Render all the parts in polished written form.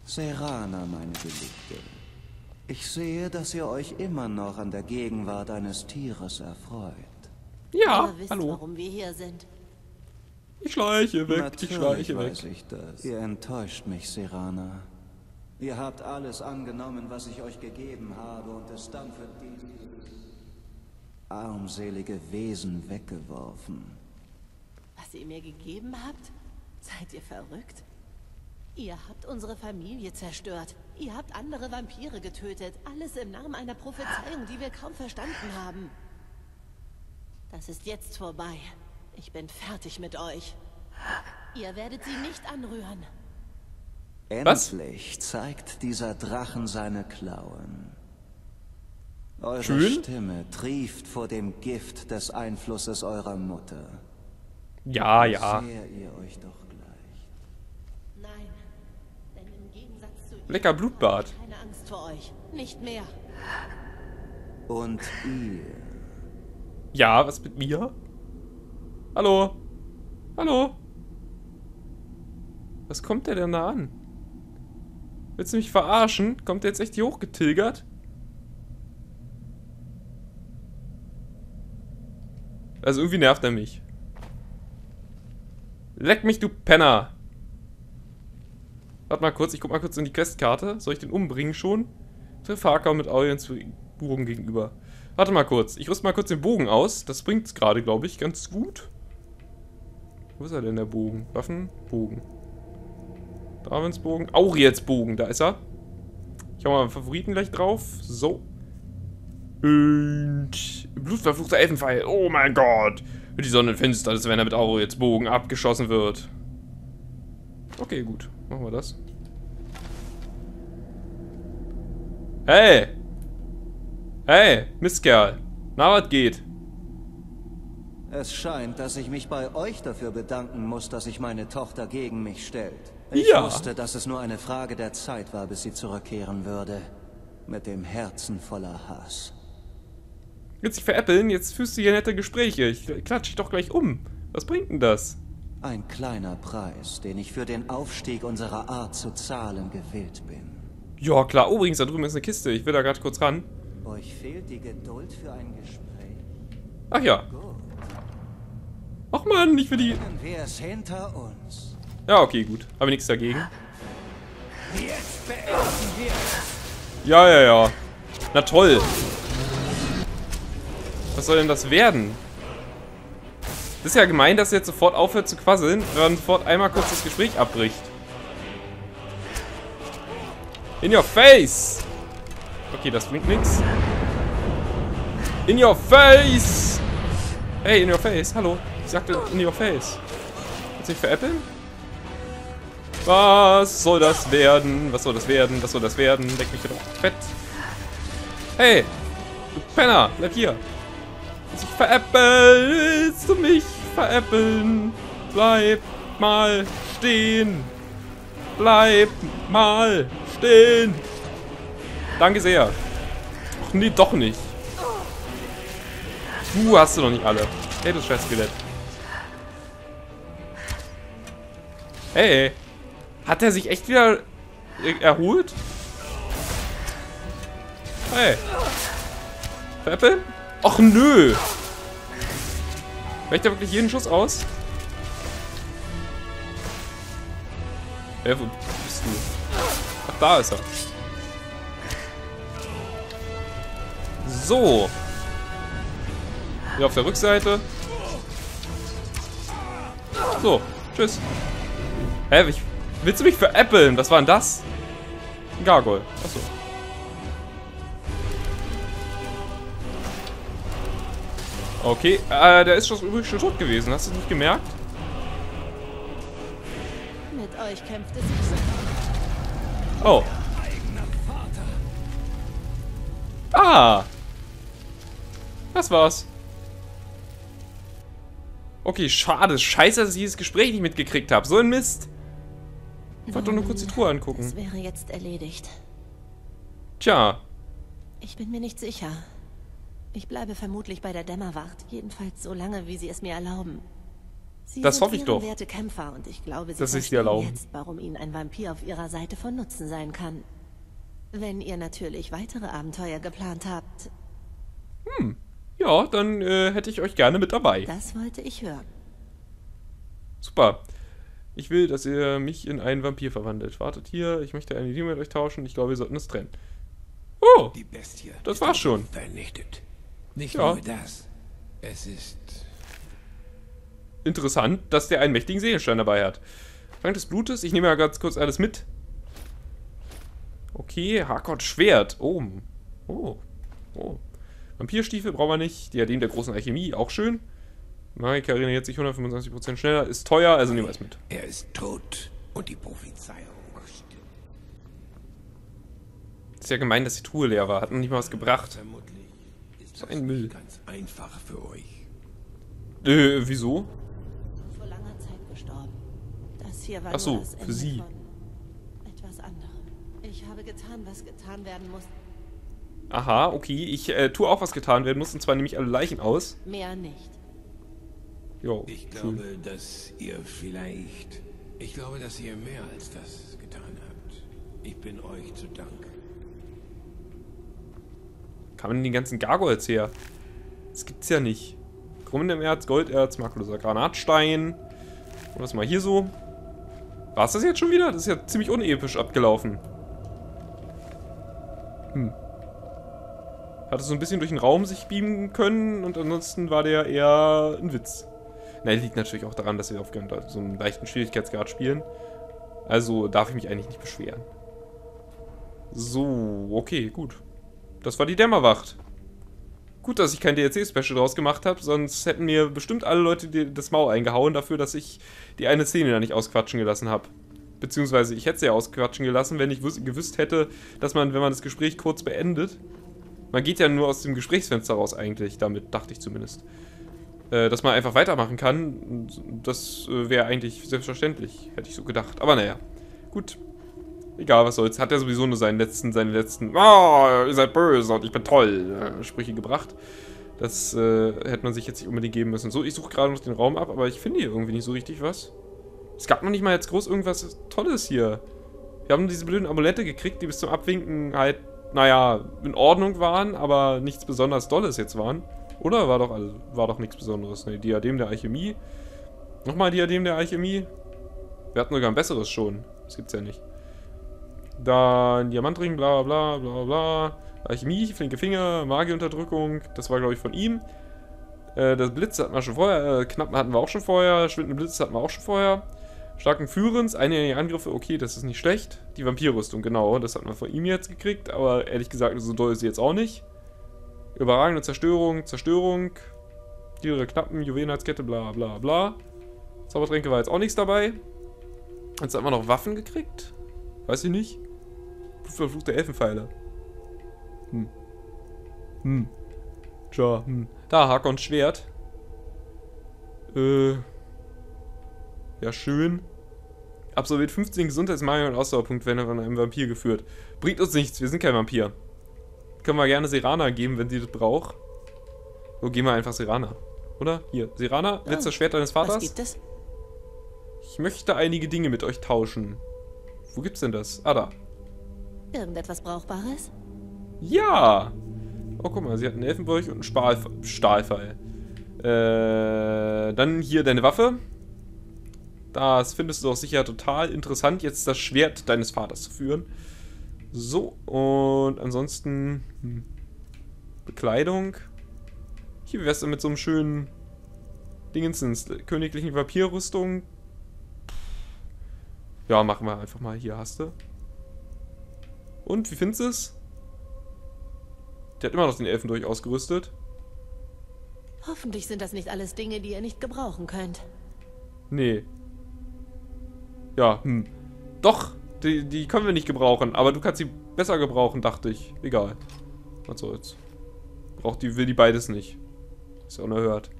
Serana, meine Geliebte. Ich sehe, dass ihr euch immer noch an der Gegenwart eines Tieres erfreut. Ja, Ihr wisst, hallo. warum wir hier sind. Ich schleiche weg, ich Natürlich schleiche weg. weiß ich das. Ihr enttäuscht mich, Serana. Ihr habt alles angenommen, was ich euch gegeben habe, und es dann für dieses armselige Wesen weggeworfen. Was ihr mir gegeben habt? Seid ihr verrückt? Ihr habt unsere Familie zerstört. Ihr habt andere Vampire getötet. Alles im Namen einer Prophezeiung, die wir kaum verstanden haben. Das ist jetzt vorbei. Ich bin fertig mit euch. Ihr werdet sie nicht anrühren. Was? Endlich zeigt dieser Drachen seine Klauen. Eure Schön. Stimme trieft vor dem Gift des Einflusses eurer Mutter. Ja, Wie ja. sehr ihr euch doch gleicht. Nein, denn im Gegensatz zu ihr Lecker Blutbad. habe ich keine Angst vor euch. Nicht mehr. Und ihr? Ja, was mit mir? Hallo? Hallo? Was kommt der denn da an? Willst du mich verarschen? Kommt der jetzt echt hier hochgetilgert? Also irgendwie nervt er mich. Leck mich, du Penner! Warte mal kurz, ich guck mal kurz in die Questkarte. Soll ich den umbringen schon? Treffe Hacker mit Audience Bogen gegenüber. Warte mal kurz, ich rüste mal kurz den Bogen aus. Das bringt's gerade, glaube ich, ganz gut. Wo ist er denn, der Bogen? Waffen, Bogen. Dravensbogen, Aurielsbogen, da ist er. Ich hau mal meinen Favoriten gleich drauf. So. Und blutverfluchter Elfenpfeil. Oh mein Gott. Wird die Sonne finster, als wenn er mit Aurielsbogen abgeschossen wird. Okay, gut. Machen wir das. Hey! Hey, Mistkerl. Na, was geht? Es scheint, dass ich mich bei euch dafür bedanken muss, dass sich meine Tochter gegen mich stellt. Ich Ja. wusste, dass es nur eine Frage der Zeit war, bis sie zurückkehren würde. Mit dem Herzen voller Hass. Willst dich veräppeln? Jetzt führst du hier nette Gespräche. Ich klatsch dich doch gleich um. Was bringt denn das? Ein kleiner Preis, den ich für den Aufstieg unserer Art zu zahlen gewillt bin. Ja, klar. Oh, übrigens, da drüben ist eine Kiste. Ich will da gerade kurz ran. Euch fehlt die Geduld für ein Gespräch. Ach ja. Gut, Ach man, ich will die... bringen wir es hinter uns. Ja, okay, gut. Habe nichts dagegen. Jetzt beenden wir es. Ja, ja, ja. Na toll. Was soll denn das werden? Das ist ja gemein, dass er jetzt sofort aufhört zu quasseln, wenn man sofort einmal kurz das Gespräch abbricht. In your face! Okay, das bringt nichts. In your face! Hey, in your face, hallo. Ich sagte in your face. Willst du mich veräppeln? Was soll das werden? Was soll das werden? Was soll das werden? Leck mich wieder fett. Hey! Du Penner! Bleib hier! Willst du mich veräppeln? Willst du mich veräppeln? Bleib mal stehen! Bleib mal stehen! Danke sehr! Ach nee, doch nicht! Du hast du noch nicht alle. Hey, du scheiß Skelett. Hey! Hat er sich echt wieder erholt? Hey! Veräppeln? Och nö! Weicht er wirklich jeden Schuss aus? Wo bist du? Ach, da ist er. So. Hier auf der Rückseite. So, tschüss. Hä, willst du mich veräppeln? Was war denn das? Ein Gargoyle. Achso. Okay, der ist übrigens schon tot gewesen. Hast du es nicht gemerkt? Mit euch kämpft es sich so. Oh. Ah. Das war's. Okay, schade. Scheiße, dass ich dieses Gespräch nicht mitgekriegt habe. So ein Mist. Ich wollte doch nur kurz die Truhe angucken. Das wäre jetzt erledigt. Tja. Ich bin mir nicht sicher. Ich bleibe vermutlich bei der Dämmerwacht. Jedenfalls so lange, wie sie es mir erlauben. Sie Das sind hoffe ich doch. ehrenwerte Kämpfer und ich glaube, Sie Dass ich sie verstehen erlauben. jetzt, warum Ihnen ein Vampir auf Ihrer Seite von Nutzen sein kann. Wenn ihr natürlich weitere Abenteuer geplant habt, Ja, dann hätte ich euch gerne mit dabei. das wollte ich hören. Super. Ich will, dass ihr mich in einen Vampir verwandelt. Wartet hier, ich möchte eine Idee mit euch tauschen. Ich glaube, wir sollten es trennen. Oh, Die Bestie das ist war's also schon. vernichtet. Nicht Ja. nur das. Es ist... interessant, dass der einen mächtigen Seelenstein dabei hat. Trank des Blutes, ich nehme ja ganz kurz alles mit. Okay, Harkott Schwert. Oh. Oh. Oh. Vampirstiefel brauchen wir nicht. Diadem der großen Alchemie, auch schön. Magik regeneriert sich 125% schneller. Ist teuer, also nehmen wir es mit. Er ist tot und die Prophezeiung stimmt. Ist ja gemein, dass die Truhe leer war. Hat noch nicht mal was gebracht. Vermutlich ist So das ein Müll. nicht ganz einfach für euch. Wieso? Vor langer Zeit gestorben. Das hier war Ach so, nur das für Ende Sie. von etwas anderem. Ich habe getan, was getan werden muss. Aha, okay. Ich tue auch, was getan werden muss. Und zwar nehme ich alle Leichen aus. Mehr nicht. Jo, Ich schön. glaube, dass ihr vielleicht... Ich glaube, dass ihr mehr als das getan habt. Ich bin euch zu Dank. Kamen denn die ganzen Gargoyles her? Das gibt's ja nicht. Grummenerz, Golderz, makelloser Granatstein. Und was mal hier so? War's das jetzt schon wieder? Das ist ja ziemlich unepisch abgelaufen. Hatte so ein bisschen durch den Raum sich beamen können und ansonsten war der eher ein Witz. Nein, liegt natürlich auch daran, dass wir auf so einem leichten Schwierigkeitsgrad spielen. Also darf ich mich eigentlich nicht beschweren. So, okay, gut. Das war die Dämmerwacht. Gut, dass ich kein DLC-Special draus gemacht habe, sonst hätten mir bestimmt alle Leute das Maul eingehauen dafür, dass ich die eine Szene da nicht ausquatschen gelassen habe. Beziehungsweise ich hätte sie ja ausquatschen gelassen, wenn ich gewusst hätte, dass man, wenn man das Gespräch kurz beendet, man geht ja nur aus dem Gesprächsfenster raus eigentlich, damit dachte ich zumindest, dass man einfach weitermachen kann, das wäre eigentlich selbstverständlich, hätte ich so gedacht. Aber naja, gut. Egal, was soll's. Hat er sowieso nur seine letzten, ihr seid böse und ich bin toll, Sprüche gebracht. Das hätte man sich jetzt nicht unbedingt geben müssen. So, ich suche gerade noch den Raum ab, aber ich finde hier irgendwie nicht so richtig was. Es gab noch nicht mal jetzt groß irgendwas Tolles hier. Wir haben diese blöden Amulette gekriegt, die bis zum Abwinken halt, naja, in Ordnung waren, aber nichts besonders Dolles jetzt waren. Oder? War doch nichts Besonderes. Ne, Diadem der Alchemie. Nochmal Diadem der Alchemie. Wir hatten sogar ein besseres schon. Das gibt's ja nicht. Dann Diamantring, bla bla bla bla. Alchemie, flinke Finger, Magieunterdrückung. Das war, glaube ich, von ihm. Das Blitz hatten wir schon vorher. Knappen hatten wir auch schon vorher. Schwindende Blitz hatten wir auch schon vorher. Starken Führens, einige Angriffe, okay, das ist nicht schlecht. Die Vampirrüstung, genau, das hatten wir von ihm jetzt gekriegt, aber ehrlich gesagt, so doll ist sie jetzt auch nicht. Überragende Zerstörung, Tiere Knappen, Juwelenheitskette, bla bla bla. Zaubertränke war jetzt auch nichts dabei. Jetzt haben wir noch Waffen gekriegt. Weiß ich nicht. Verfluchte Elfenpfeile. Tja, Da, Hakons Schwert. Ja, schön. Absolviert 15 Gesundheitsmangel und Ausdauerpunkt, wenn er von einem Vampir geführt. Bringt uns nichts, wir sind kein Vampir. Können wir gerne Serana geben, wenn sie das braucht. So, gehen wir einfach Serana. Oder? Hier, Serana, willst du das Schwert deines Vaters? Was gibt es? Ich möchte einige Dinge mit euch tauschen. Wo gibt's denn das? Ah, da. Irgendetwas Brauchbares? Ja! Oh, guck mal, sie hat einen Elfenbolch und einen Stahlpfeil. Dann hier deine Waffe. Das findest du doch sicher total interessant, jetzt das Schwert deines Vaters zu führen. So, und ansonsten Bekleidung. Hier, wie wär's denn mit so einem schönen Dingensens, königlichen Vampirrüstung? Ja, machen wir einfach mal. Hier hast du. Und, wie findest du es? Der hat immer noch den Elfendurch ausgerüstet. Hoffentlich sind das nicht alles Dinge, die ihr nicht gebrauchen könnt. Nee. Ja, Doch, die können wir nicht gebrauchen, aber du kannst sie besser gebrauchen, dachte ich. Egal. Was soll's. Will die beides nicht. Ist ja unerhört.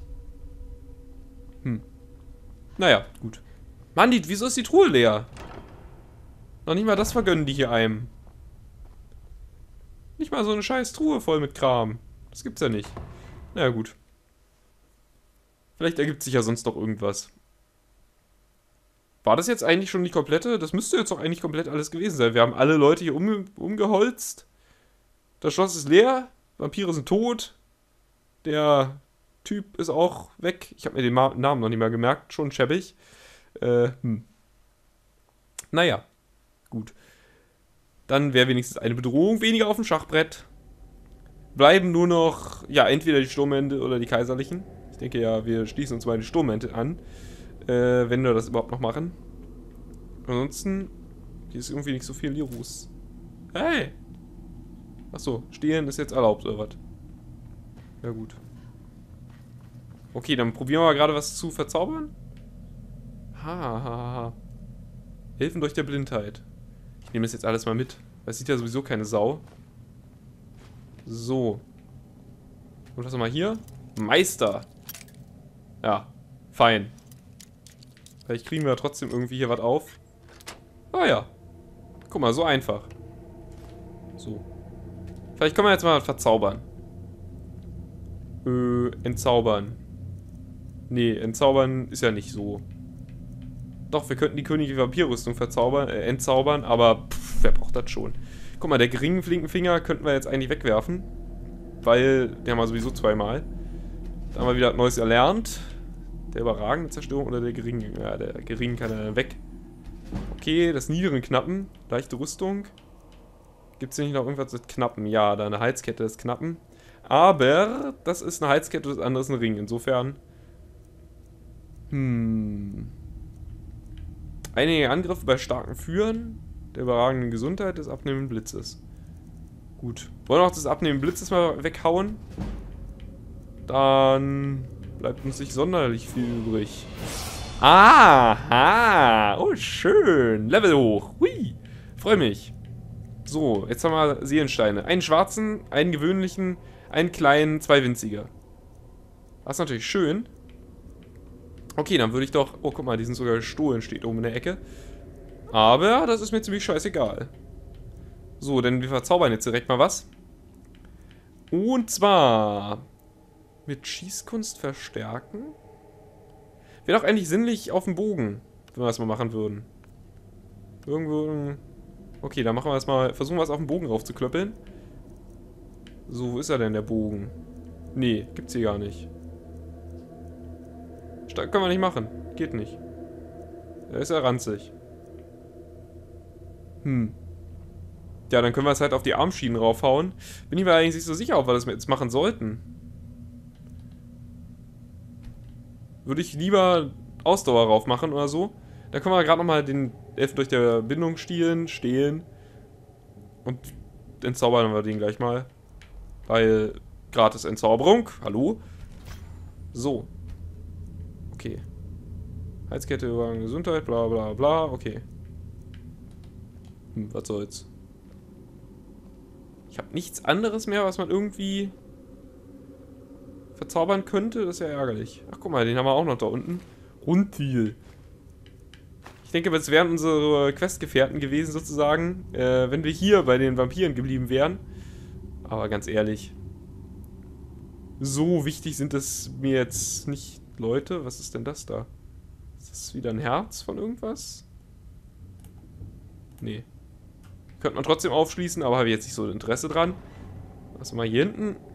Naja, gut. Mann, wieso ist die Truhe leer? Noch nicht mal das vergönnen die hier einem. Nicht mal so eine scheiß Truhe voll mit Kram. Das gibt's ja nicht. Naja, gut. Vielleicht ergibt sich ja sonst noch irgendwas. War das jetzt eigentlich schon die komplette? Das müsste jetzt doch eigentlich komplett alles gewesen sein. Wir haben alle Leute hier umgeholzt. Das Schloss ist leer. Vampire sind tot. Der Typ ist auch weg. Ich habe mir den Namen noch nicht mehr gemerkt. Schon schäbig. Naja. Gut. Dann wäre wenigstens eine Bedrohung weniger auf dem Schachbrett. Bleiben nur noch, ja, entweder die Sturmhände oder die Kaiserlichen. Ich denke ja, wir schließen uns mal die Sturmhände an. Wenn wir das überhaupt noch machen. Ansonsten, hier ist irgendwie nicht so viel los. Hey! Achso, stehlen ist jetzt erlaubt, oder was? Ja gut. Okay, dann probieren wir mal gerade was zu verzaubern. Ha. Helfen durch der Blindheit. Ich nehme das jetzt alles mal mit. Das sieht ja sowieso keine Sau. So. Und was haben wir hier? Meister. Ja, fein. Vielleicht kriegen wir trotzdem irgendwie hier was auf. Ah ja. Guck mal, so einfach. So. Vielleicht können wir jetzt mal verzaubern. Entzaubern. Nee, entzaubern ist ja nicht so. Doch, wir könnten die königliche Vampirrüstung entzaubern, aber pff, wer braucht das schon? Guck mal, der geringen Flinkenfinger könnten wir jetzt eigentlich wegwerfen. Weil, den haben wir sowieso zweimal. Da haben wir wieder was Neues erlernt. Der überragende Zerstörung oder der geringen? Ja, der geringen kann er weg. Okay, das niederen Knappen. Leichte Rüstung. Gibt es nicht noch irgendwas mit Knappen? Ja, da eine Halskette ist Knappen. Aber das ist eine Halskette, das andere ist ein Ring. Insofern. Einige Angriffe bei starken Führen. Der überragenden Gesundheit des abnehmenden Blitzes. Gut. Wollen wir auch das abnehmenden Blitzes mal weghauen? Dann bleibt uns nicht sonderlich viel übrig. Aha! Oh, schön. Level hoch. Hui. Freue mich. So, jetzt haben wir Seelensteine. Einen schwarzen, einen gewöhnlichen, einen kleinen, 2 winzige. Das ist natürlich schön. Okay, dann würde ich doch... Oh, guck mal, die sind sogar gestohlen, steht oben in der Ecke. Aber das ist mir ziemlich scheißegal. So, denn wir verzaubern jetzt direkt mal was. Und zwar... mit Schießkunst verstärken. Wäre doch eigentlich sinnlich auf dem Bogen, wenn wir das mal machen würden. Irgendwo... Okay, dann machen wir das mal... Versuchen wir es auf dem Bogen raufzuklöppeln. So, wo ist er denn, der Bogen? Nee, gibt's hier gar nicht. Stark können wir nicht machen. Geht nicht. Da ist er ranzig. Ja, dann können wir es halt auf die Armschienen raufhauen. Bin ich mir eigentlich nicht so sicher, ob wir das jetzt machen sollten. Würde ich lieber Ausdauer rauf machen oder so. Da können wir gerade nochmal den Elfen durch der Bindung stehlen. Und entzaubern wir den gleich mal. Weil gratis Entzauberung. Hallo? So. Okay. Heizkette, Übergang, Gesundheit, bla bla bla. Okay. Was soll's. Ich habe nichts anderes mehr, was man irgendwie verzaubern könnte. Das ist ja ärgerlich. Ach, guck mal, den haben wir auch noch da unten. Rundtil. Ich denke, das wären unsere Questgefährten gewesen, sozusagen, wenn wir hier bei den Vampiren geblieben wären. Aber ganz ehrlich, so wichtig sind es mir jetzt nicht. Leute, was ist denn das da? Ist das wieder ein Herz von irgendwas? Nee. Könnte man trotzdem aufschließen, aber habe ich jetzt nicht so Interesse dran. Was haben wir hier hinten?